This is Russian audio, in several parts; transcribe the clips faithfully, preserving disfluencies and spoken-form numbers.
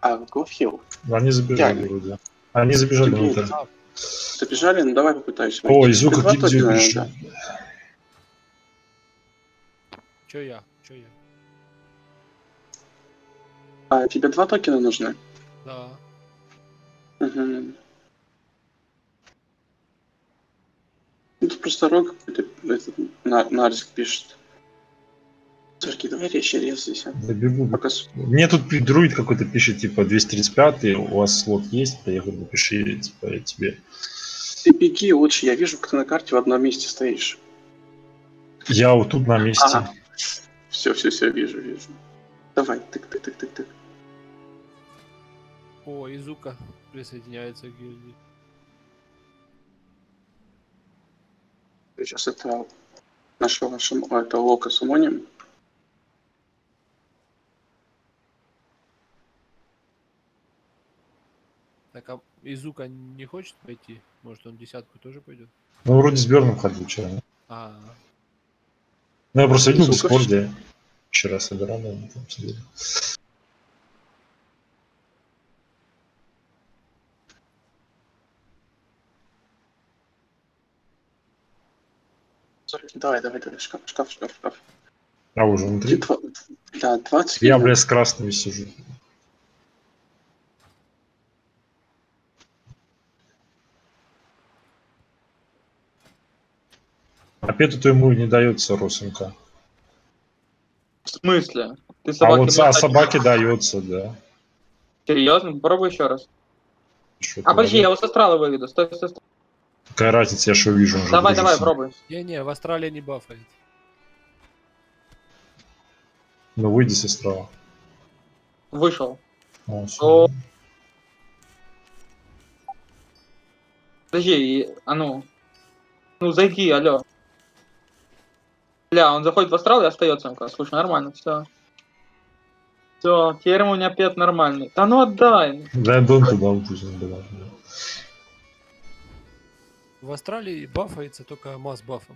А, Гофил. Они забежали вроде. Они забежали внутрь. Забежали? Ну давай попытаюсь. О, Изука гильдию пришел. Чё я? Чё я? А, тебе два токена нужны? Да. Угу. Тут просто рог какой-то этот, на, Нариск пишет. Церки, давай резче резайся. Да бегу. Пока... Мне тут друид какой-то пишет, типа, двести тридцать пять, у вас слот есть? Я говорю, напиши, типа, я тебе. Ты беги лучше, я вижу, как ты на карте в одном месте стоишь. Я вот тут на месте. Ага. Все, все, все, вижу, вижу. Давай, тык-тык-тык-тык-тык. О, Изука присоединяется к гильдии. Сейчас это нашего шам... это Лока сумоним. Так, а Изука не хочет пойти? Может, он десятку тоже пойдет? Ну, вроде с Берном ходил вчера. А, -а, -а. Ну, я просто видел в Изука Дискорде. Вчера собирали, они там сидели. Давай, давай, давай, шкаф, шкаф, шкаф, шкаф. А уже внутри? Два... Да, двадцать. Я, блядь, с красными сижу. А Пету-то ему не дается Росенко. В смысле? Ты А вот можешь собаке дается, да. Серьезно? Попробуй еще раз. Что а подожди, я его с астрала выведу. Стой, стой, стой. Какая разница, я что вижу. Давай, давай, пробуй. Не-не, в Австралии не бафает. Ну выйди с астрала. Вышел. О, О. Подожди, а ну. Ну зайди, алло. Бля, он заходит в астрал и остается. Слушай, нормально, все. Все, теперь у меня пет нормальный. Да ну отдай. Да, Дон туда упустил, да. В Австралии бафается только масс бафом.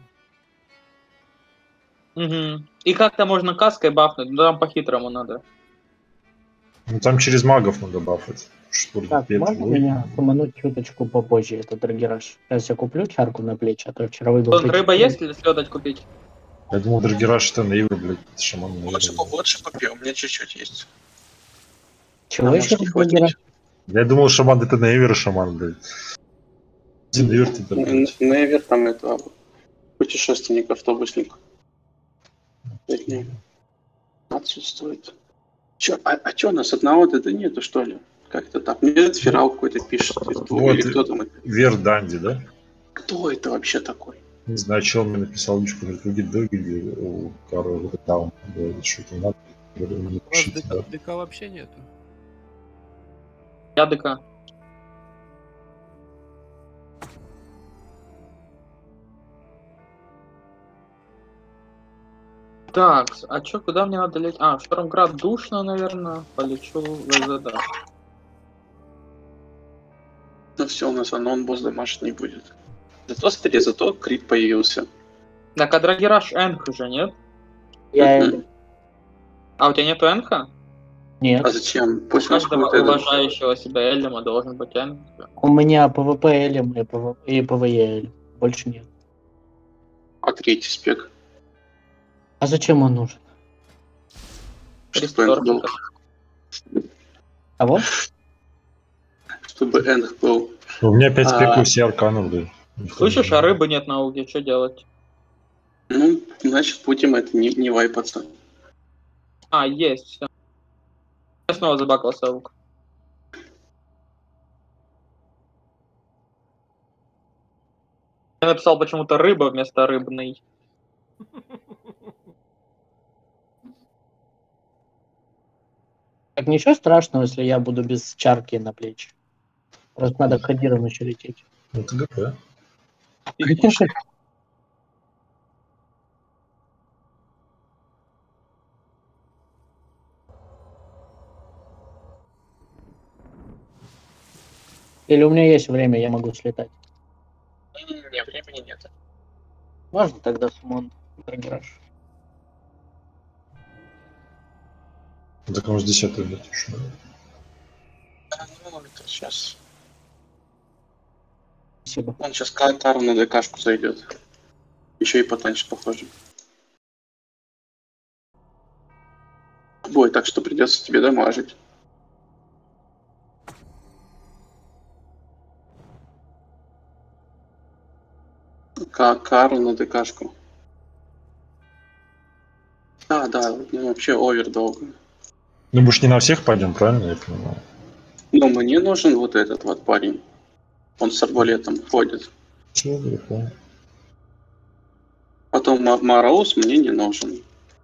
Угу. И как-то можно каской бафнуть, но там по-хитрому надо. Ну там через магов надо бафать. Что Так, можно меня помануть чуточку попозже, этот драгераж? Сейчас я куплю чарку на плечи, а то вчера выбил... Тут рыба есть или следовать купить? Я думал, драгераж это наивно, блядь, шаман. Лучше побольше купи, у меня чуть-чуть есть. Чего а еще драгераж? Я думал, шаман это наивер, шаман, блядь. Наивер ты там. Наивер там это путешественник, автобусник. пять дней. Отсутствует. Чё, а, а чё, у нас одного это нету, что ли? Как-то так. Мне ферал какой-то пишет. Вот, или кто там это? Вер Данди, да? Кто это вообще такой? Не знаю, чел мне написал личку, говорит, вы гидоги, у Карла там, говорит, что это надо. У вас ДК, ДК вообще нету? Я ДК. Так, а чё, куда мне надо лететь? А, в Штормград душно, наверное. Полечу в ЗД. Ну все, у нас анон босс домашний будет. Зато смотри, зато крит появился. Так, а драгераж Энх уже, нет? Я... Mm-hmm. А у тебя нету Энха? Нет. А зачем? Пусть у каждого это... уважающего себя Эльма должен быть Энх. У меня ПВП Элем и, ПВ... и ПВЕ Элем. Больше нет. А третий спек? А зачем он нужен? Чтобы Энх был. Кого? Чтобы Энх был. У меня пять спек а... у все арканов, да. Слышишь, а рыбы нет на уге, что делать? Ну, значит, будем это не, не вайпаться. А, есть, все. Я снова забакался лук. Я написал почему-то рыба вместо рыбный. Так ничего страшного, если я буду без чарки на плечи. Просто надо к Хадирам еще лететь. Это ГП. Конечно. Или у меня есть время, я могу слетать? Не, времени нет. Можно тогда сумон драгераж? Так может десятый летишь. Сейчас. Спасибо. Он сейчас Катару на ДКшку зайдет. Еще и потанчит, похоже. Бой, так что придется тебе дамажить. Кару на ДКшку. Да, да, ну вообще овер долго. Ну мы ж не на всех пойдем, правильно я понимаю? Но мне нужен вот этот вот парень. Он с арбалетом ходит. Чего я понял? Потом Ма- Мараус мне не нужен.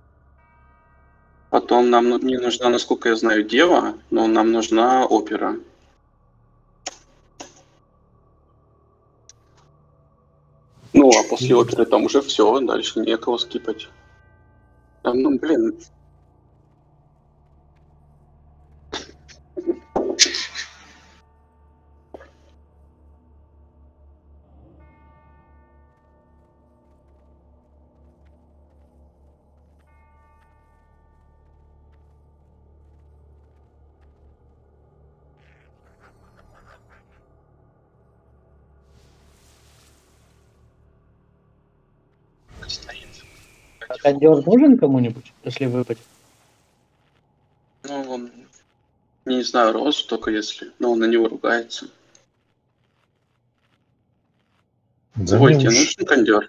Потом нам ну- не нужна, насколько я знаю, Дева, но нам нужна опера. Ну, а после оперы там уже все, дальше некого скипать. Там, ну, блин. А кондер нужен кому-нибудь, если выпадет? Ну, он, не знаю, Розу только если, но он на него ругается. За Ой, мной тебе уж- нужен кондер?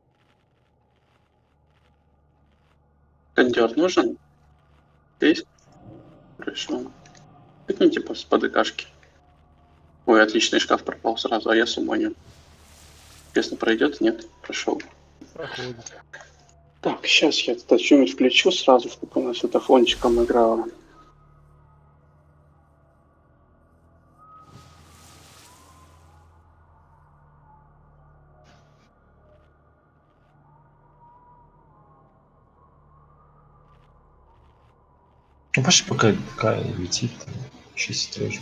Кондер нужен? Есть? Хорошо. Пикните по по ДКшке. Ой, отличный шкаф пропал сразу, а я сумоню. Честно, пройдет? Нет? Прошел. Проходит. Так, сейчас я это что-нибудь включу сразу, чтобы у нас это фончиком играло. Ну почти пока такая летит, там, шестерочка.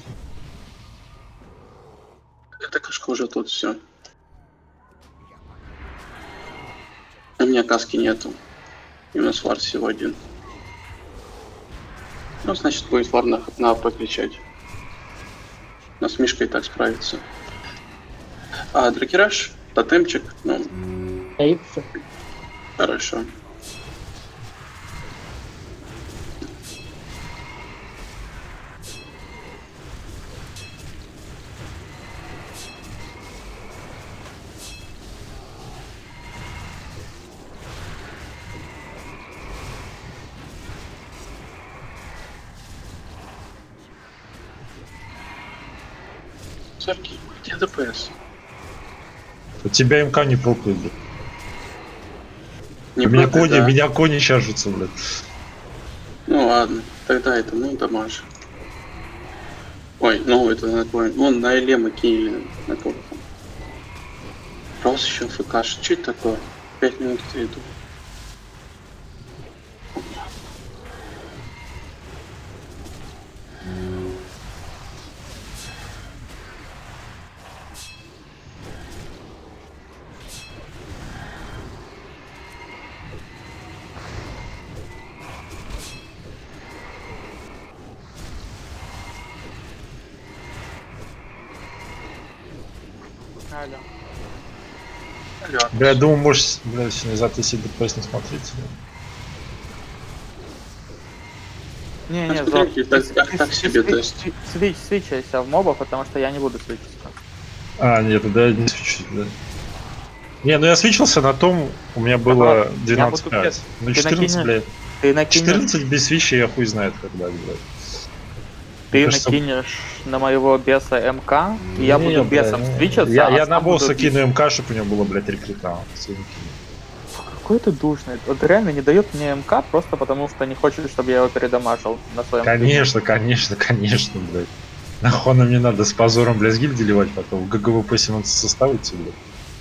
Эта кашка уже тут все. У меня каски нету. И у нас вар всего один. Ну, значит, будет вар на, на АП кричать. У нас Мишка и так справится. А дракераж, тотемчик, ну, Да и все. хорошо. Сарки, где ДПС? У тебя МК не прокует, блядь. Не У меня прокляй, кони, да. меня кони чажутся, блядь. Ну ладно, тогда это, ну, дамаж. Ой, ну это на кого? Вон на Эле мы кинули на кого там. Рос еще ФК. Что это такое? Пять минут к иду. Алло. Бля, я думаю, можешь, бля, сегодня завтра себе ДПС не смотреть. Не, А не, смотрите, Зо, так- так- так себе тест. Свич, свичайся в моба, потому что я не буду свичиться. А, нет, тогда я не свечусь, да. Не, ну я свечился на том, у меня было Ага, двенадцать я пять. Ну Ты четырнадцать, накинешь- блядь. Ты накинешь, четырнадцать без свечи я хуй знает когда, блядь. ты Мне кажется, накинешь на моего беса МК, и я не, буду бля, бесом не. свичаться, Я, а я сам на буду босса бить. кину МК, чтобы у него было, блядь, рекрута. Какой ты душный. Вот реально не дает мне МК просто потому, что не хочет, чтобы я его передамажил на своем. Конечно, конечно, конечно, блядь. Нахуй нам не надо с позором, блядь, с гильдии ливать потом. В ГГВП семнадцать составите, блядь.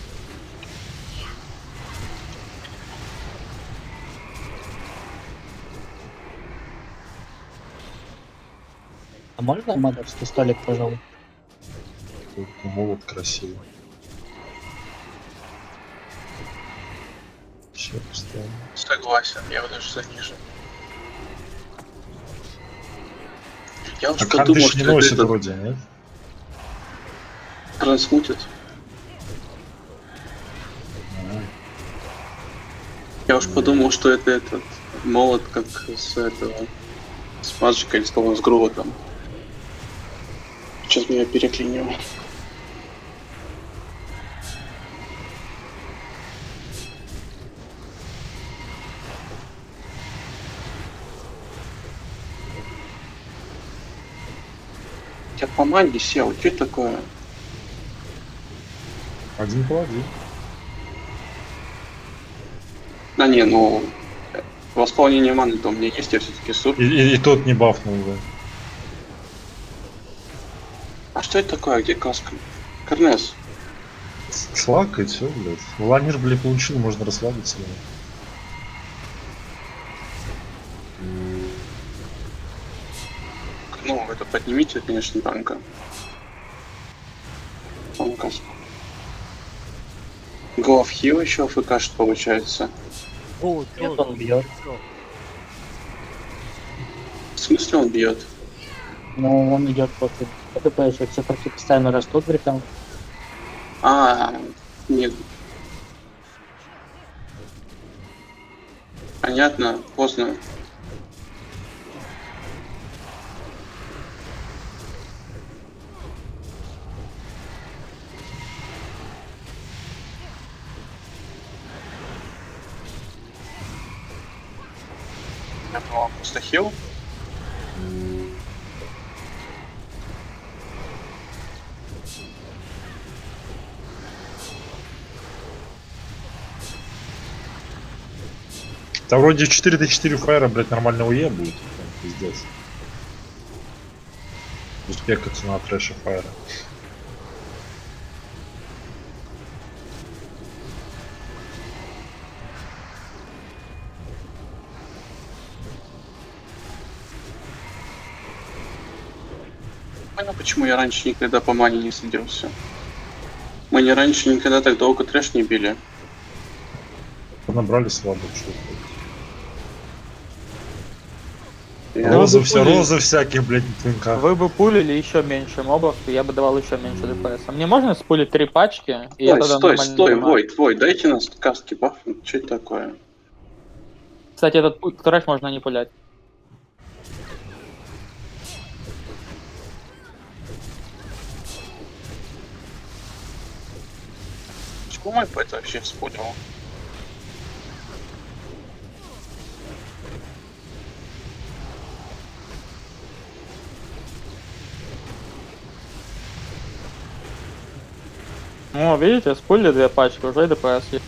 А можно модерский столик, пожалуйста? Тут молот красивый. Сейчас поставим. Согласен, я его даже занижу. Я уж А подумал, Кандыш что не это носит этот- вроде, нет? Трансмутит. Я уж подумал, что это этот молот, как с этого, с Маджика или с кого, с Грува там. Сейчас меня переклинил. Я по манге сел, что это такое? Один по один. А не, ну восполнение маны-то у меня есть, я все-таки суп. И, и, и тот не бафнул, да. А что это такое? Где каска? Карнес. Слаг и все, блядь. Ламир, блядь, получил, можно расслабиться. Блядь. Ну, это поднимите, конечно, танка. Он каску. Голов хил еще фкшит получается. О, Нет, чё? он бьет. В смысле он бьет? Но он идет после ДПС, циферки постоянно растут при этом. А, нет. Понятно, поздно. Я думал, просто хил. Да вроде четыре на четыре фаера, блядь, нормального Е будет. Прям пиздец. Успеха цена трэша фаера. Понятно, почему я раньше никогда по мане не садился. Мы не раньше никогда так долго трэш не били. Набрали слабо, что Я- Розы, бы все, пули- розы всяких, блядь, на твинках. Вы бы пулили еще меньше мобов, и я бы давал еще меньше ДПС. А мне можно спулить три пачки? И я Стой, тогда стой, нормально стой, нажимаю? Войт, Войт, дайте нас каски бафнуть, что это такое? Кстати, этот пу- трэш можно не пулять. Почему мой пэт вообще вспомнил? О, видите, спулили две пачки, уже и ДПС есть.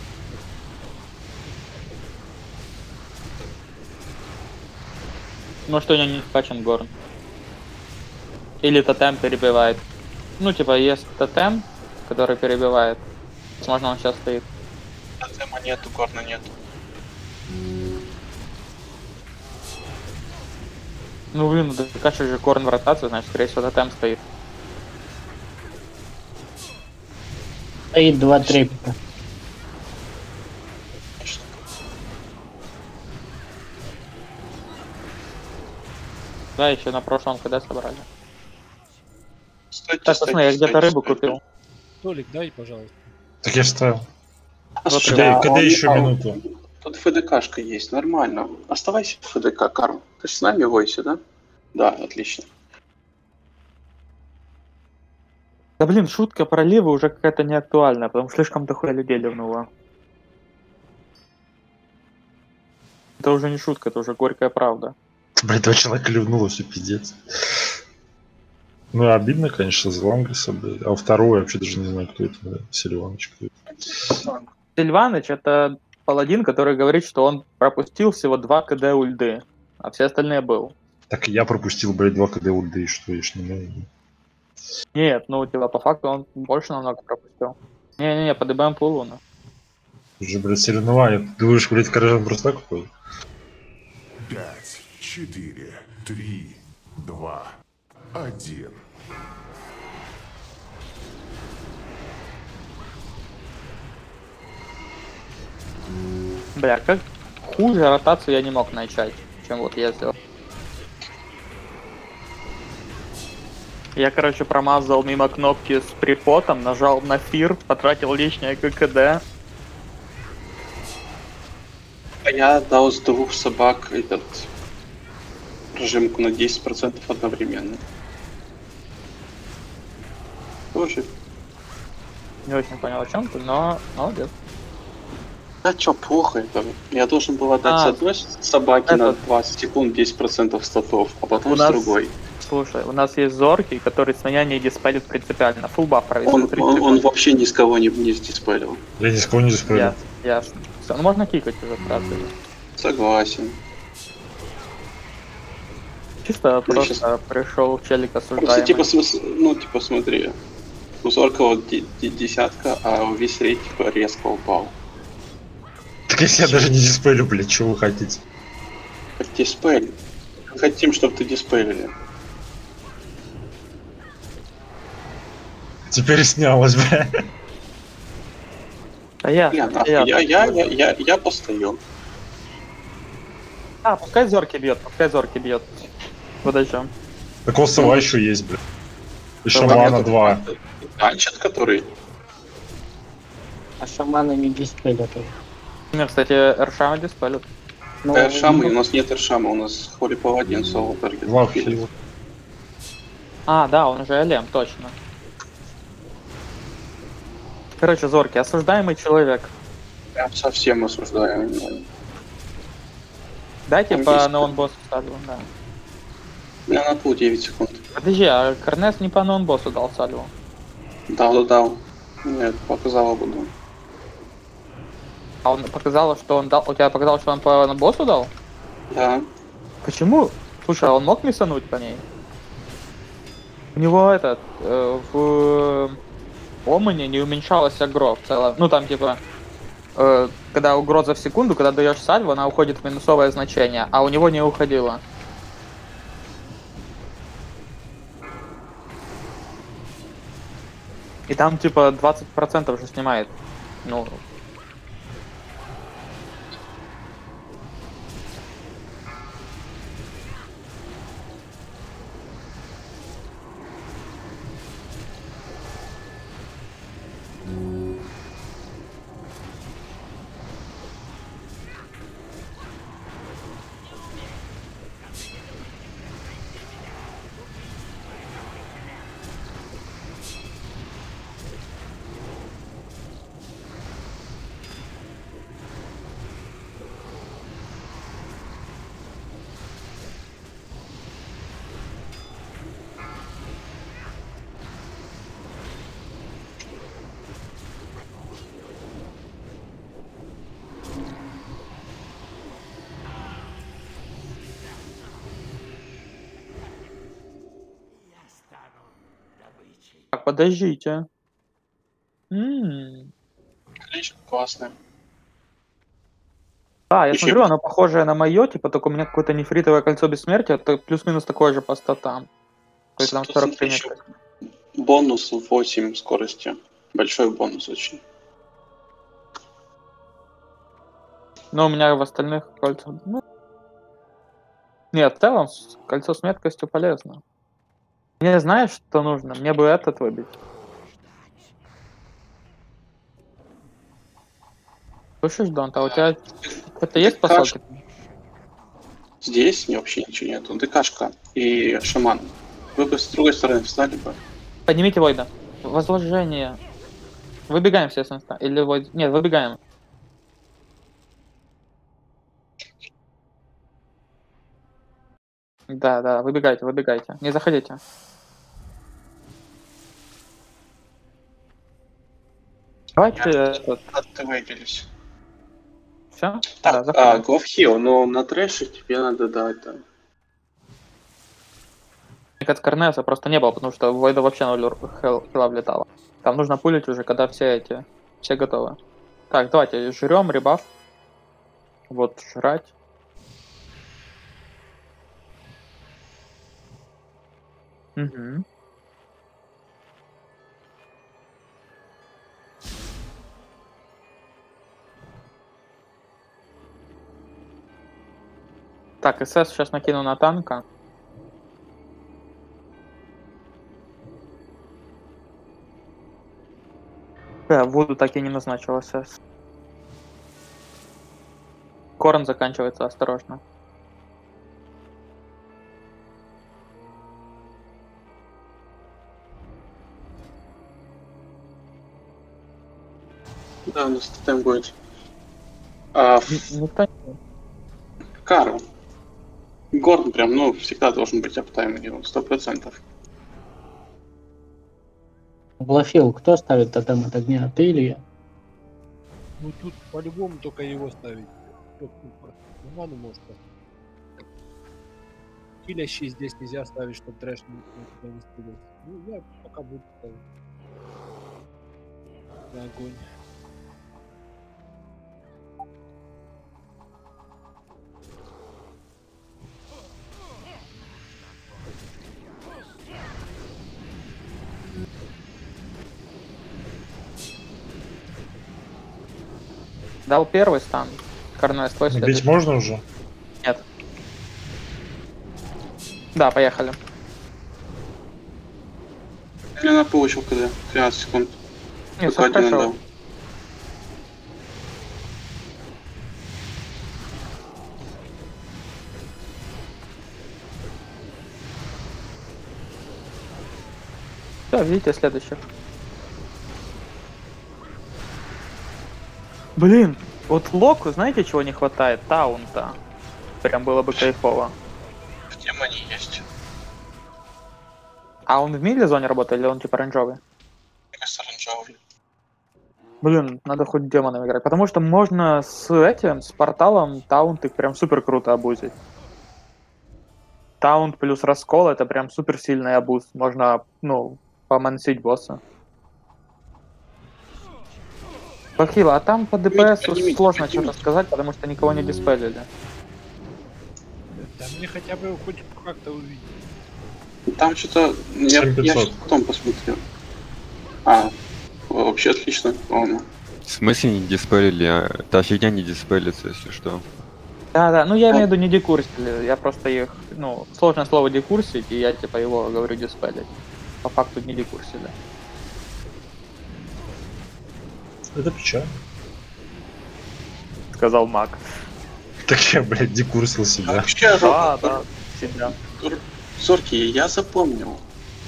Ну что у него не вкачан горн. Или тотем перебивает. Ну типа есть тотем, который перебивает. Возможно он сейчас стоит. Тема нету, горна нету. Ну блин, да качаешь же горн в ротацию, значит скорее всего тотем стоит. Стоит два трепета. Конечно. Да, еще на прошлом КД собрали. Стойте, Так, стойте, пацаны, я где-то стойте, рыбу стойте. купил. Толик, дай, пожалуйста. Так я ж ставил. А, Вот слушай, Когда, а когда он- еще а, минуту? Тут ФДКшка есть, нормально. Оставайся в ФДК, Карл. Ты же с нами в войсе, да? Да, отлично. Да блин, шутка про ливы уже какая-то неактуальная, потому что слишком дохуя людей ливнуло. Это уже не шутка, это уже горькая правда. Блядь, два человека ливнуло, все пиздец. Ну, обидно, конечно, за Лангриса, блядь. А второй, я вообще даже не знаю, кто это, блядь. Сильваныч, кто это. Сильваныч это паладин, который говорит, что он пропустил всего два КД ульды, а все остальные был. Так я пропустил, блядь, два КД ульды, и что, я ж не знаю. Нет, ну типа по факту он больше намного пропустил. Не-не-не, по ДБМ пулу, ну. Тут же, блядь, соревнования. Ты думаешь, блядь, Каражан просто так уходит? Пять, четыре, три, два, один. Бля, как хуже ротацию я не мог начать, чем вот я сделал. Я, короче, промазал мимо кнопки с припотом, нажал на фир, потратил лишнее ККД. А я дал с двух собак этот прожимку на десять процентов одновременно. Тоже. Не очень понял, о чем ты, но молодец. А чё, плохо это? Я должен был отдать А, с одной собаки на этот. двадцать секунд десять процентов статов, а потом У с нас- другой. Слушай, у нас есть зоркий, который с меня не диспелит принципиально. Фулл баф провесил. Он, он, он вообще ни с кого не, не диспелил. Я ни с кого не заспорил. Ясно, ясно. Всё, ну можно кикать уже сразу. Согласен. Чисто Ну, просто щас- пришел челик Просто осуждаемый. типа, смыс- ну типа смотри, у Зоркова ди- ди- десятка, а весь рейд типа резко упал. Так если я даже не диспелю, блядь, что вы хотите? Как диспель. Хотим, чтобы ты диспелили. Теперь снялось, бля. А я, Я, нахуй, я, я, я, я, я, я постою. А, пускай зорки бьет, пускай зорки бьет. Подождем. Так у сова еще есть, бля. И Там шамана этот- два. Танчит, который. А шаманы не диспелят уже. Мне, кстати, Эршама диспелит. Ну, Эршамы, у нас нет Эршама, у нас Холи Паладин соло таргет. Два хила. А, да, он же Элем, точно. Короче, зорки, осуждаемый человек. Прям совсем осуждаем. Дайте Там по есть. ноунбоссу сальву, да. У меня на пол девять секунд. Подожди, а Корнес не по ноунбоссу дал сальву? Дал, да, дал. Нет, показала буду. А он показал, что он дал... У тебя показал, что он по боссу дал? Да. Почему? Слушай, а он мог миссануть по ней? У него этот... э, в Омане не уменьшалась агро в целом. Ну там типа... э, когда угроза в секунду, когда даешь сальву, она уходит в минусовое значение, а у него не уходила. И там типа двадцать процентов же снимает. Ну... Так, подождите. М. Отлично, классно. А, я Ещё- смотрю, оно похожее на мое, типа, только у меня какое-то нефритовое кольцо бессмертия, это плюс-минус такое же по статам. То есть там Тут сорок три ещё метка. Бонус восемь скорости. Большой бонус очень. Но у меня в остальных кольцах... Ну... Нет, в целом с- кольцо с меткостью полезно. Мне знаешь, что нужно? Мне бы этот выбить. Слышишь, Донт, а у тебя это есть Ты посылки? Здесь вообще ничего нету. ДКшка и шаман. Вы бы с другой стороны встали бы. Поднимите Войда. Возложение. Выбегаем все с инста. Или Войд... Нет, выбегаем. Да, да, выбегайте, выбегайте. Не заходите. Давайте этот... Отвыбились. Все? Так, а, Гловхил, но на трэше тебе надо дать, да. От Корнеса просто не было, потому что в Войда вообще ноль хел- хила влетало. Там нужно пулить уже, когда все эти... Все готовы. Так, давайте, жрем, ребаф. Вот, жрать. Угу. Так, СС сейчас накину на танка. Да, Вуду так и не назначился. Корн заканчивается, осторожно. Да, у нас тотем будет. А, в- Н- Никто не... Карл. Горн прям, ну, всегда должен быть аптайм у него, сто процентов. Блафил, кто ставит тотем от огня? Ты или я? Ну тут по-любому только его ставить. Вот, тупо. Ну, ману может поставить. Килящий здесь нельзя ставить, чтобы трэш не, никуда не стрелял. Ну, я пока буду ставить. На огонь. Дал первый стан. Корнес, твой Бить следующий. можно уже? Нет. Да, поехали. Я на получил когда? тринадцать секунд. Не, Только все один хорошо. отдал. Все, видите следующих. Блин, вот Локу, знаете, чего не хватает? Таунта. Прям было бы кайфово. В тем они есть. А он в мидле зоне работает или он типа оранжевый? Мне кажется, оранжевый. Блин, надо хоть демоном играть. Потому что можно с этим, с порталом таунты прям супер круто обузить. Таунт плюс раскол это прям супер сильный абуз. Можно, ну, помансить босса. Бахила, а там по ДПС поднимите, сложно поднимите. что-то сказать, потому что никого не диспелили. Да мне хотя бы хоть как-то увидеть. Там что-то... Я, семь я пятьсот. щас потом посмотрю. А, вообще отлично, по-моему. В смысле не диспелили? А, та фигня не диспелится, если что. Да-да, ну я имею в виду не декурсили, я просто их, ну, сложное слово декурсить, и я типа его говорю диспелить. По факту не декурсили. Это печально. Сказал маг. Так я, блядь, декурсил себя. Вообще, Да, да, себя. Зорки, я запомнил.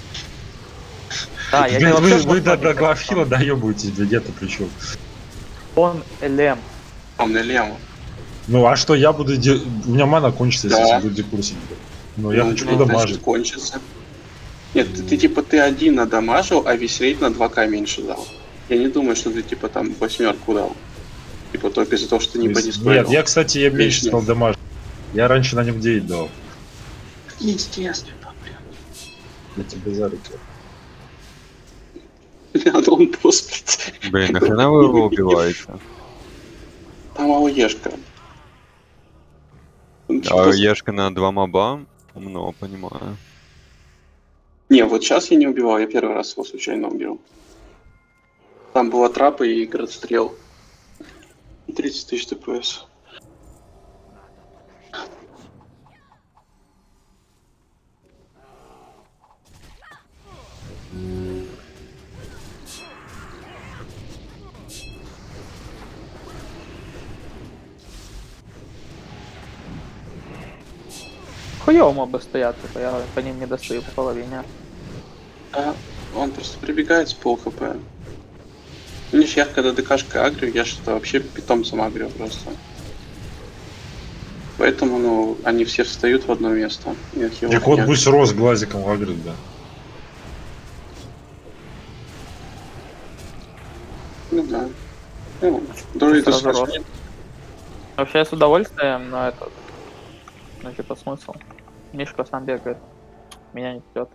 Да, я Блин, не вы, вообще вы до, просто до не Главхила доебываетесь, блядь, я-то при чем? Он Элем. Он налево. Ну а что, я буду... де- У меня мана кончится, если Да. я буду декурсить. блядь. Ну я Ну, хочу ну, подамажить. значит, кончится. Нет, ты, ты типа ты один надамажил, а весь рейд на два ка меньше дал. Я не думаю, что ты типа там восьмерку дал. Типа только из-за того, что ты не по дисплею. Нет, я, кстати, я меньше Лишнее. стал дамажить. Я раньше на нем девять дал. Естественно, блин. Я тебе за руки. Надо он поспить. Блин, нахрена вы его убиваете? Там АОЕшка. Он А что-то- Ешка на два моба? Умно, понимаю. Не, вот сейчас я не убивал, я первый раз его случайно убил. Там была трапа и градстрел. тридцать тысяч ДПС. Хуёво мобы стоят, типа я по ним не достаю по половине. А он просто прибегает с пол хп. Видишь, я когда ДКшка агрю, я что-то вообще питомцем агрю просто. Поэтому, ну, они все встают в одно место. и от его Так вот огня. пусть Рос глазиком агрит, да. Ну да. Ну, друиды Сразу сразу рост. нет. Вообще я с удовольствием, но это... Ну типа смысл. Мишка сам бегает. Меня не ждет.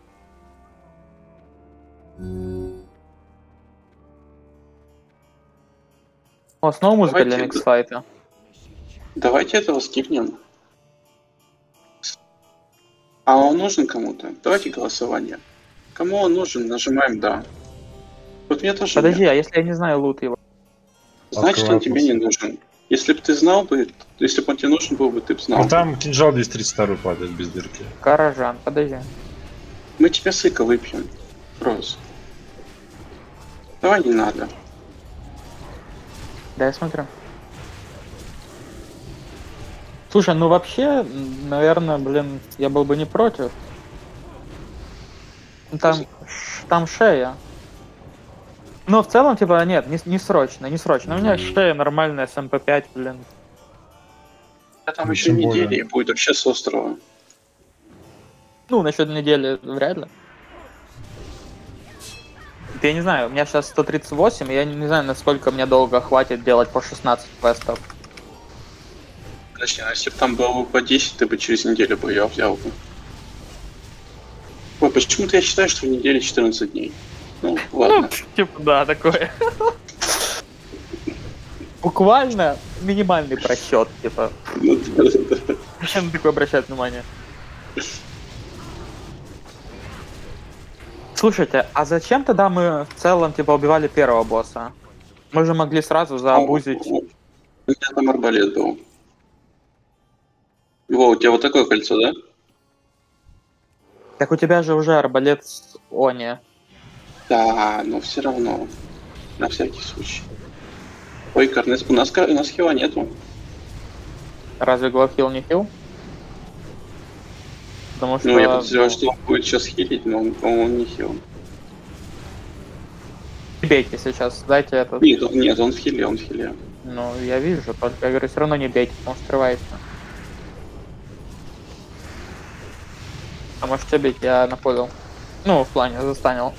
О, снова музыка для Давайте- миксфайта. Давайте этого скипнем. А он нужен кому-то? Давайте голосование. Кому он нужен? Нажимаем «да». Вот мне тоже Подожди, нет. а если я не знаю лут его? Значит, он Открывай тебе не нужен. Если бы ты знал бы, если бы он тебе нужен был бы, ты бы знал. Ну там кинжал двести тридцать два падает без дырки. Каражан, подожди. Мы тебе сыка выпьем. Рос. Давай не надо. Да, я смотрю. Слушай, ну вообще, наверное, блин, я был бы не против. Там, там шея. Но в целом, типа, нет, не, не срочно, не срочно. У меня шея нормальная с эм пэ пять, блин. А там Ну, еще тем недели более. и будет вообще с острова. Ну, насчет недели вряд ли. Я не знаю, у меня сейчас сто тридцать восемь, и я не, не знаю, насколько мне долго хватит делать по шестнадцать квестов. Точнее, если бы там было бы по десять, ты бы через неделю бы ее взял бы. Ой, почему-то я считаю, что в неделе четырнадцать дней. Ну, ладно. Ну, типа, да, такое. Буквально минимальный просчет, типа. Ну, да, да, да. Зачем на такое обращать внимание? Слушайте, а зачем тогда мы в целом, типа, убивали первого босса? Мы же могли сразу заобузить... У меня там арбалет был. Во, у тебя вот такое кольцо, да? Так у тебя же уже арбалет с Они. Да, но все равно. На всякий случай. Ой, Карнес, у нас, у нас хила нету. Разве главхил не хил? Потому что... Ну, я подозреваю, что он будет сейчас хилить, но он, по-моему, он не хил. Бейте сейчас, дайте этот... Нет, он, нет, он в хиле, он в хиле. Ну, я вижу, только я говорю, все равно не бейте, потому что скрывается. А можете бить, я наподал. Ну, в плане, застанил.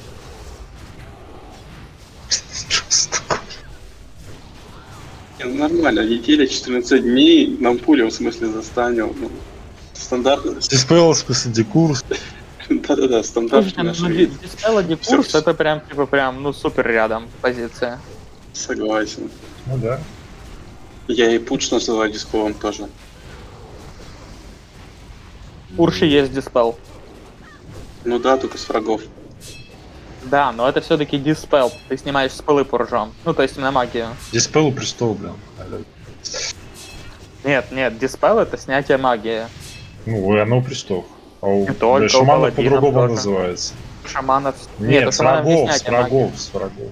Не, ну, нормально, неделя, четырнадцать дней, нам пуля в смысле застанил. Ну, стандартно. Диспел, в смысле, декурс. Да-да-да, стандартно. Слушайте, ну, ди- Диспел и Дикурс, Всё. это прям, типа, прям, ну, супер рядом позиция. Согласен. Ну да. Я и пуч называю дисковым тоже. Урши есть Диспел. Ну да, только с врагов. Да, но это все-таки Диспел. Ты снимаешь спылы пуржом. Ну, то есть на магию. Диспел у престол, блин. Нет, нет, Диспел это снятие магии. Ну, и оно у престол. А у Не только, бля, у шаманов паладинов по-другому тоже. называется. Шаманов... Нет, у с шаманов не врагов, с снятие магии. врагов, с врагов.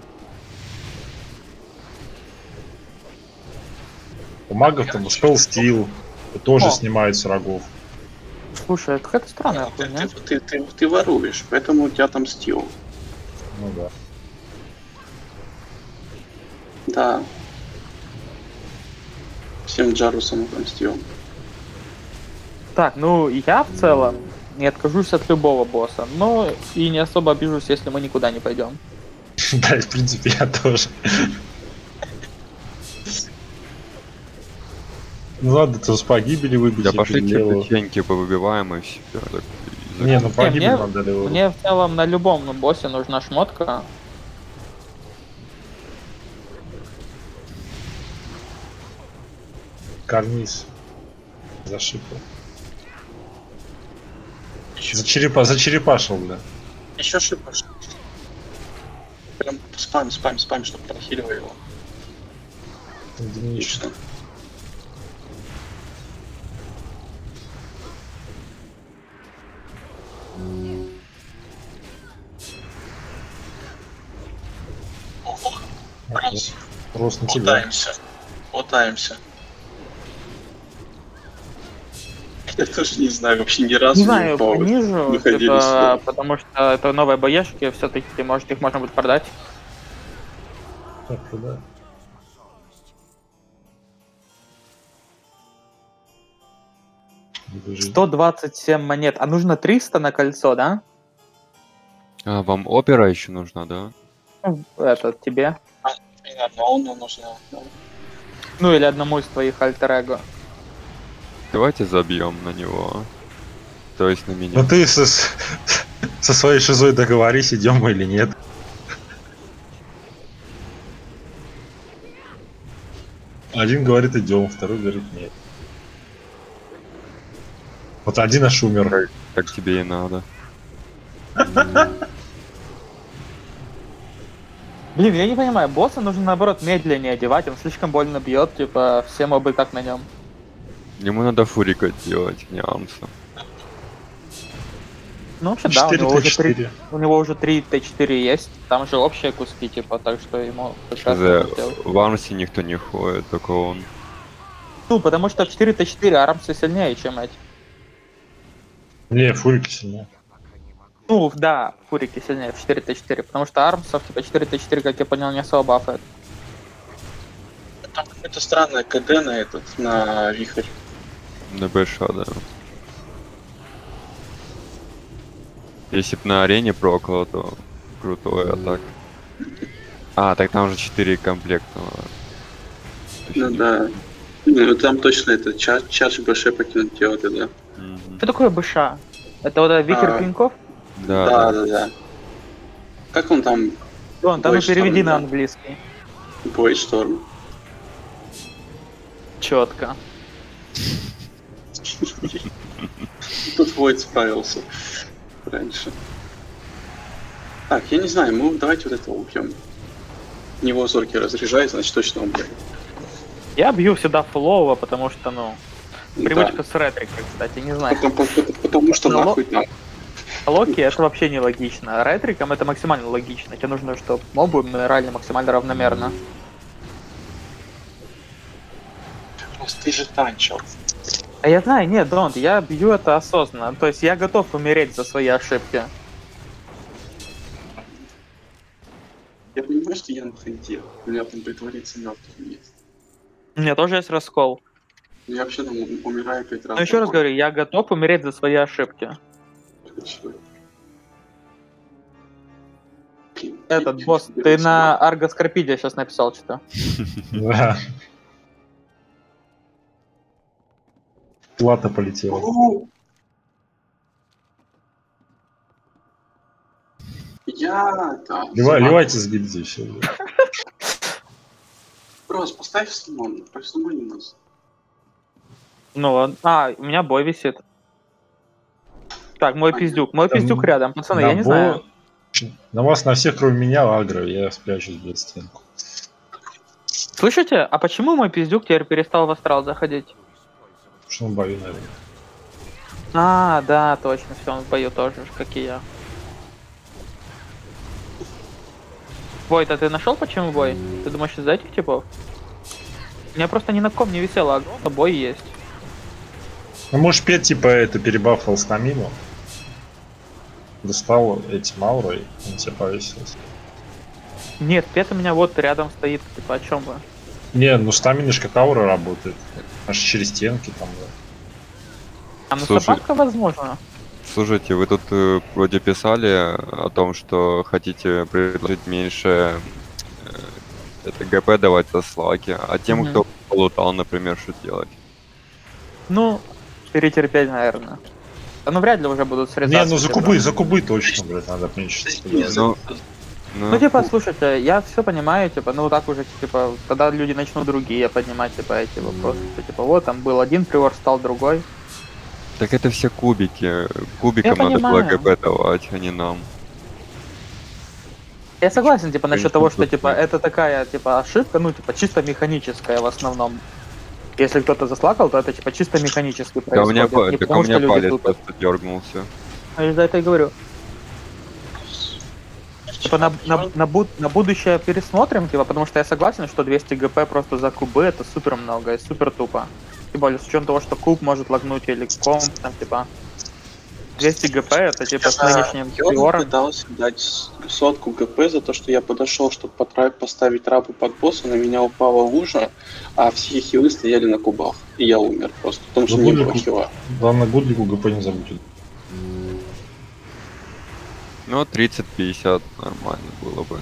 У магов там спел стил, тоже О. снимает с врагов. Слушай, это какая-то странная Ты, хуйня. ты, ты, ты, ты воруешь, поэтому у тебя там стил. Ну да. Да. Всем Джарусам отомстил. Так, ну я в целом не откажусь от любого босса, но и не особо обижусь, если мы никуда не пойдем. Да, в принципе, я тоже. Ну ладно, то с погибели выбить. Да пошли черпаченьки повыбиваем и все. Так, и Не, ну погибель мне- надо ли. Мне в целом на любом боссе нужна шмотка. Карниз. Зашипал. За черепа, за черепашил, бля. Еще шипаш. Прям спам, спам, спам, чтобы прохиливал его. Единичный. Отлично. Ого, раз. Рост на тебя. Мотаемся. Мотаемся. Я тоже не знаю, вообще ни разу Не знаю, по- понижу, выходили типа, сюда. потому что это новые боешки, все-таки может их можно будет продать. Так, да. Бежит. сто двадцать семь монет, а нужно триста на кольцо, да? А, вам опера еще нужна, да? Ну, этот тебе. И на Ноуну нужно. да. Ну или одному из твоих альтер-эго. Давайте забьем на него. То есть на меня. Ну ты со, со своей шизой договорись, идем мы или нет. Один говорит идем, второй говорит нет. Вот один аж умер. Так тебе и надо. Блин, я не понимаю, босса нужно наоборот медленнее одевать, он слишком больно бьет, типа все мобы как на нем. Ему надо фурика делать, не амса. Ну, вообще, да, у него, уже три, четыре. у него уже три Т четыре есть, там же общие куски, типа, так что ему как раз За это сделать. в Армсе никто не ходит, только он. Ну, потому что в четыре Т четыре Армсы сильнее, чем эти. Не, фурики сильнее. Ну, да, фурики сильнее в четыре Т четыре, потому что Армсов, типа, четыре Т четыре, как я понял, не особо бафает. Там какое-то странное КД на этот, на вихрь. На БШ, да. Если б на арене прокало, то крутое, а так. А, так там уже четыре комплекта. Ну да. Ну там точно это чар- чардж БШ покинуть делать, да. Мгм. Что такое БШ? Это вот этот вихрь А. клинков? Да, Да, да. да, да. Как он там? Вон, там Бой и переведи Шторм, на да. английский. Бойшторм. Четко. Тут Войд справился раньше. Так, я не знаю, мы давайте вот этого убьем. В него зорки разряжает, значит точно убьем. Я бью всегда фулового, потому что, ну, привычка Да. с ретрикой, кстати, не знаю. Потому, потому- потому что Но нахуй нам. Локи это вообще не логично. Ретриком это максимально логично. Тебе нужно, чтобы мобы умирали максимально равномерно. Просто ты же танчил. А я знаю, нет, Донт, я бью это осознанно. То есть я готов умереть за свои ошибки. Я понимаю, что я находил. У меня там притвориться мертвым есть. У меня тоже есть раскол. Но я вообще там у- умираю пять раз. Но еще раз говорю, я готов умереть за свои ошибки. Этот босс, ты на Аргоскорпиде сейчас написал что-то. Да. Плата полетела. Я, да. Ливай, ливайте с гильдии все. Просто поставь слон, по слону нас. Ну ладно. А, у меня бой висит. Так, мой пиздюк. Мой Там пиздюк рядом, пацаны, На я не бо- знаю. На вас на всех, кроме меня, агро, я спрячусь без стенку. Слышите, а почему мой пиздюк теперь перестал в астрал заходить? Потому что он в бою, наверное. А, да, точно, все, он в бою тоже, как и я. Войт, а ты нашел почему бой? Ты думаешь из-за этих типов? У меня просто ни на ком не висело, а бой есть. Ну, может, Пет, типа, это перебафал стамину. Достал этим аурой, он тебя повесился. Нет, Пет у меня вот рядом стоит, типа, о чем вы? Не, ну стамина ж как аура работает. Аж через стенки там, да. А ну Слушай. собака возможно. Слушайте, вы тут э, вроде писали о том, что хотите предложить меньше э, это ГП давать за слаки, а тем, Мгм. кто полутал, например, что делать? Ну, перетерпеть, наверное. Да ну вряд ли уже будут срезаться. Не, ну за типа. кубы, за кубы точно, блядь, надо меньше. Ну, ну, Ну, типа, слушайте, я все понимаю, типа, ну, так уже, типа, тогда люди начнут другие поднимать, типа, эти вопросы, что, типа, вот, там был один приор, стал другой. так это все кубики. Кубикам Я надо было понимаю. ГП давать, а не нам. Я согласен, типа, насчет Конечно, того, что, тут типа, нет. это такая, типа, ошибка, ну, типа, чисто механическая в основном. Если кто-то заслакал, то это, типа, чисто механически Да у меня, происходит, па- не так у потому что меня люди палец тупят. просто дергнулся. А я за это и говорю. Типа, на, на, на, буд- на будущее пересмотрим, типа, потому что я согласен, что двести ГП просто за кубы это супер много и супер тупо. Тем более, с учетом того, что куб может лагнуть или комп, там, типа, двести ГП это, типа, с нынешним Я приором. пытался дать сотку ГП за то, что я подошел, чтобы потра- поставить рабу под босса, на меня упала лужа, а все хилы стояли на кубах. И я умер просто, потому что Ну, не были было ку- хила. Главное, Гудлику ГП не забудь. Ну, тридцать-пятьдесят нормально было бы.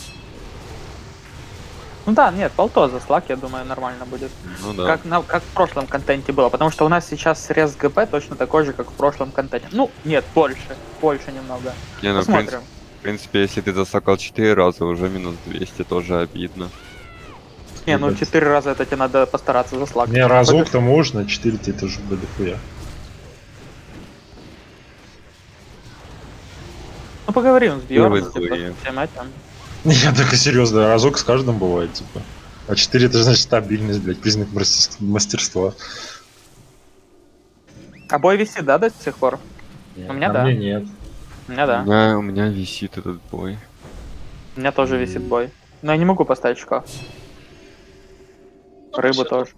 Ну да, нет, полто за слак, я думаю, нормально будет. Ну да. Как, на, как в прошлом контенте было, потому что у нас сейчас срез ГП точно такой же, как в прошлом контенте. Ну, нет, больше, больше немного. Не, ну, в, Посмотрим. принципе, в принципе, если ты засакал четыре раза, уже минус двести, тоже обидно. Не, ну четыре раза это тебе надо постараться за слак. Не, разок-то можно, четыре-то это же будет хуя. Ну поговорим с Первые Бьорном, типа, злые. всем этим. Не, так и серьезно, разок с каждым бывает, типа. А четыре это же значит стабильность, блядь, признак мастер- мастерства. А бой висит, да, до сих пор? Нет, У меня а да. мне нет. У меня да. У меня, у меня висит этот бой. У меня тоже висит бой. Но я не могу поставить шкаф. Рыбу тоже.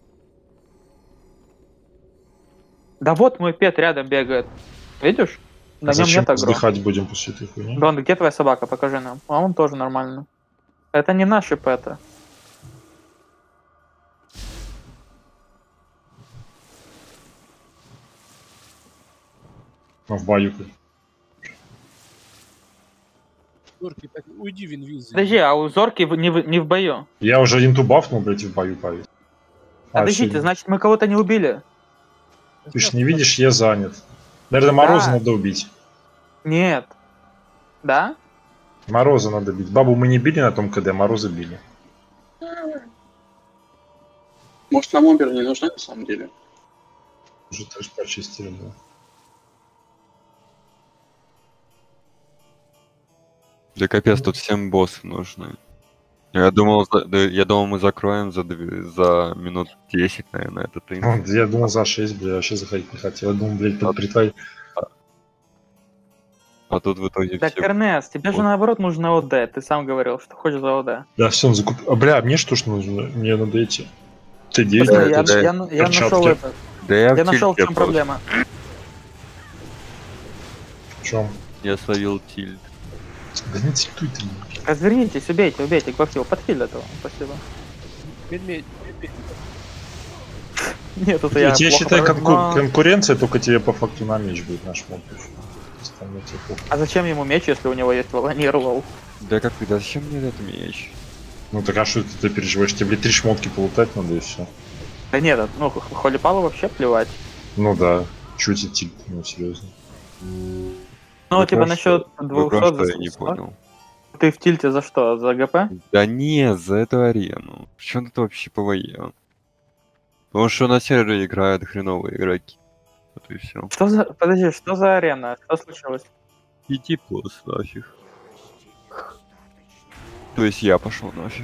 Да вот мой пет рядом бегает. Видишь? На А нем зачем нет агро. вздыхать будем после этой хуйни? Дон, где твоя собака? Покажи нам. А он тоже нормально. Это не наши пэты. Ну, в бою. Зоркий, так уйди в инвиз. Подожди, а у Зорки в- не в, не в бою. Я уже один тубафнул, блядь, и в бою повис. А, Подождите, всё, значит мы кого-то не убили? ты ж не видишь, я занят. Наверное, Мороза Да. надо убить. Нет. Да? Мороза надо бить. Бабу мы не били на том КД, Мороза били. Может, нам Обер не нужна на самом деле? Уже трэш почистили, да. Да капец, тут всем боссы нужны. Я думал, за- да, я думал, мы закроем за, две- за минут десять, наверное, этот им. Вот, я думал за шесть, бля, вообще заходить не хотел. Я думал, блядь, А- при твоей... А тут в итоге Так, все... Эрнест, тебе же Вот. наоборот нужно ОД. Ты сам говорил, что хочешь за ОД. Да, все, он закуп... А, бля, мне что ж нужно? Мне надо эти... Т девять, Посмотри, да, я, да, я, да. я, я Перчатки. нашел это. Да я, Я в нашел, в тильте чем просто. проблема. в чем? Я словил тильт. Да не тильтуй ты. Развернитесь, убейте, убейте, Гвахтил, подхиль этого. Спасибо. Пельмень, пельмень. Нет, это Я, я тебе плохо считаю, про- конку- но- конкуренция, только тебе по факту на меч будет наш мод. Остальное тебе похуй. А зачем ему меч, если у него есть волонир, лол? Да как ты, да зачем мне этот меч? Ну так а что ты, ты переживаешь? Тебе, блядь, три шмотки полутать надо и все. Да нет, это, ну, Х- Холипалу вообще плевать. Ну да. Чё тебе тильт? Ну серьезно. Ну, Вы типа просто- насчет Вы двухсот просто за я не семьсот. понял. Ты в тильте за что? За ГП? Да не, за эту арену. В чем тут вообще ПВЕ? Потому что на сервере играют хреновые игроки. Вот и все. Что за... Подожди, что за арена? Что случилось? Иди просто нафиг. То есть я пошел нафиг.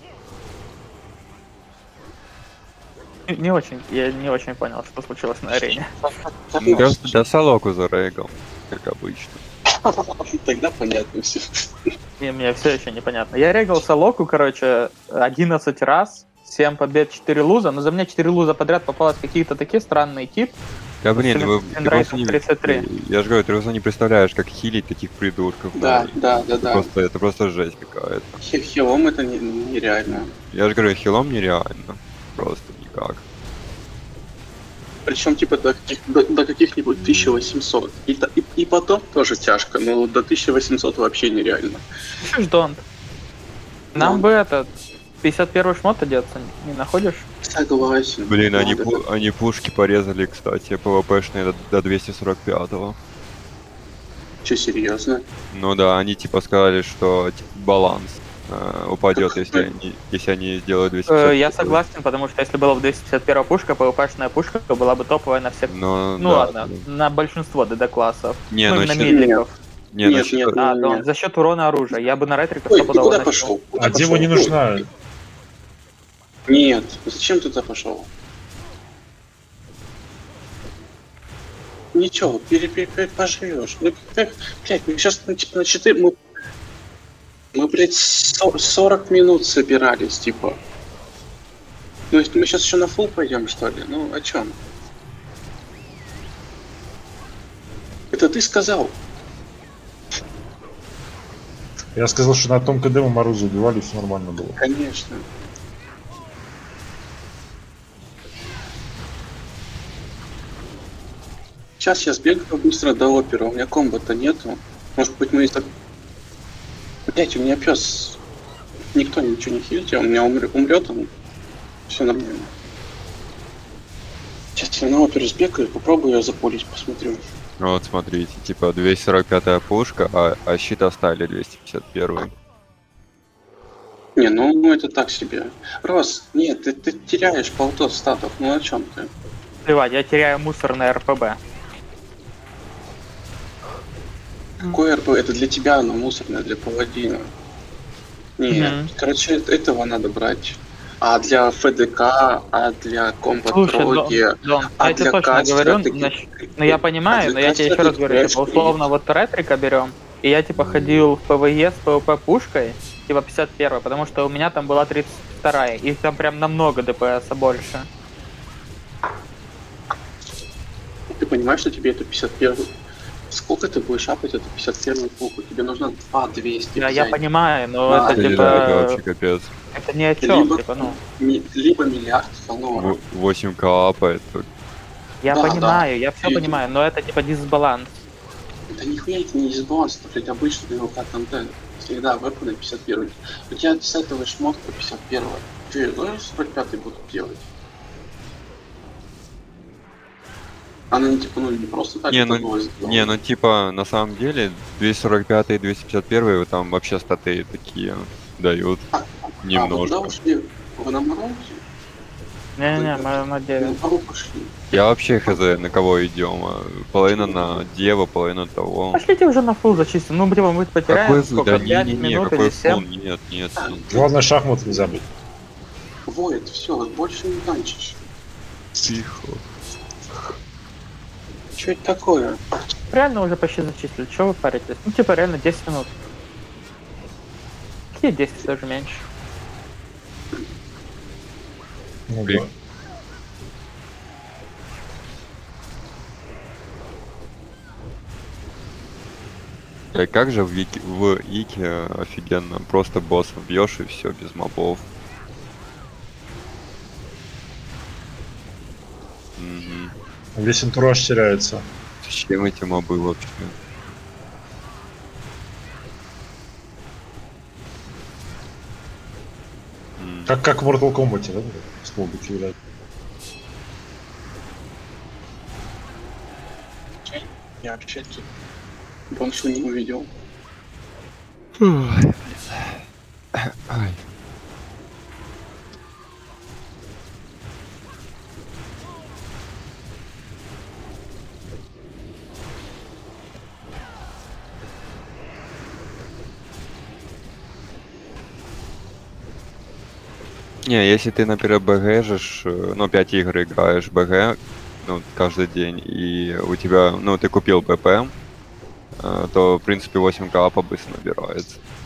Не, не очень, я не очень понял, что случилось на арене. Да, да Солоку зарегал, как обычно. Тогда понятно все. И мне все еще непонятно. Я регался Локу, короче, одиннадцать раз, семь побед, четыре луза, но за меня четыре луза подряд попалось какие-то такие странные тип. Да блин, Сильно- вы, сильно ты просто не, тридцать три. я же говорю, ты просто не представляешь, как хилить таких придурков. Да, да, да, Это да. просто, это просто жесть какая-то. Хи- Хилом это не- нереально. Я же говорю, хилом нереально. Просто никак. Причем типа до, каких, до, до каких-нибудь тысяча восемьсот. И, та- и, и потом тоже тяжко, но до тысяча восемьсот вообще нереально. Слышишь, Донт? Нам Да. бы этот пятьдесят первый шмот одеться, не находишь? Согласен. Блин, они, Надо. пу- они пушки порезали, кстати, пвпшные до, до двести сорок пятого. Че, серьезно? Ну да, они типа сказали, что типа, баланс э, упадет, Как- если они, если они сделают двести Э, пятьдесят. я согласен, потому что если была бы двести пятьдесят первая пушка, ПВПшная пушка была бы топовая на всех. Но, Ну да, ладно, да. на большинство ДД-классов. Не, ну, ну именно щас- медликов. Не, ну Нет, щас- нет. А, не, Дон, не. за счет урона оружия. Я бы на ретрика Ой, ты стопудово куда начал. пошел? Куда А дева пошел? не нужна. Нет, зачем ты туда пошел? Ничего, пере, пере, пере- поживешь. Ну, как, блядь, мы сейчас на, типа, на четыре... Мы, мы, блядь, со- сорок минут собирались, типа. То есть мы сейчас еще на фул пойдем, что ли? Ну, о чем? Это ты сказал. Я сказал, что на том КД мы Мороза убивали, все нормально было. Конечно. Сейчас я сбегаю быстро до оперы, у меня комбо-то нету. Может быть мы из-за... Блять, у меня пес. Никто ничего не хилит, он у меня умр... умрет, он... Все нормально. Сейчас я на оперу сбегаю, попробую ее запулить, посмотрю. Ну вот смотрите, типа двести сорок пятая пушка, а, а щит оставили двести пятьдесят первый. Не, ну это так себе. Рос, нет, ты, ты теряешь полтос статов, ну о чем ты? Плевать, я теряю мусор на РПБ. Какой РП? Это для тебя оно мусорное, для паладина. Нет, Мгм. короче, этого надо брать. А для ФДК, а для комбат Слушай, Дон, роги, Дон, а я тебе для точно кастера говорю, ты- нач- ну я понимаю, а но для я тебе еще кастера раз ты говорю, играешь типа, условно, вот Ретрика берем, и я, типа, ходил в ПВЕ с ПВП пушкой, типа, пятьдесят первая, потому что у меня там была тридцать вторая, и там прям намного ДПСа больше. Ты понимаешь, что тебе это пятьдесят первый? Сколько ты будешь апать эту пятьдесят первую пуху? Тебе нужно два двести Я, я взять. понимаю, но Да, это, Это, типа, это вообще капец. это ни о чем, Либо- типа, ну. Ми- Либо миллиард фанора. В- восемь к апает. Я Да, понимаю, я все И- понимаю, но это, типа, дисбаланс. Да нихуя это не дисбаланс, это, блядь, обычный ЛК контент. Всегда веб на пятьдесят первый. У тебя с этого шмотка пятьдесят первого. Че, я тоже сорок пятый буду делать? Она не типа, ну не просто так Не, это ну, было сделано. Не, ну типа, на самом деле, двести сорок пять и двести пятьдесят один там вообще статы такие дают А вы немножко. куда ушли? Вы на Маронте? Не-не, мы на На девять. пару пошли. Я вообще хз, на кого идем. а, Половина на Дева, половина того. Пошлите уже на фул зачистим, ну, типа, мы потеряем, Какой фул? сколько, Да пять не-не-не, минут какой или фул? семь? Нет, нет, нет. Главное, шахмат не забыть. Воет, все, больше не танчишь. Тихо. Что это такое? Реально уже почти зачислили, чего вы паритесь? Ну, типа, реально десять минут. Какие десять, даже меньше. Ну, Блин. да. А как же в, Вики, в Ике офигенно. Просто босса бьешь и все, без мобов. Мгм. Весь антураж теряется. Зачем эти мобы вообще? М. Как, как в Mortal Kombat, да? Смогут кидать. Я вообще тут больше не увидел. Ай. Не, если ты, например, БГ-жишь, э, ну, пять игр играешь БГ, ну, каждый день, и у тебя, ну, ты купил ПП, э, то, в принципе, восемь к быстро набирается.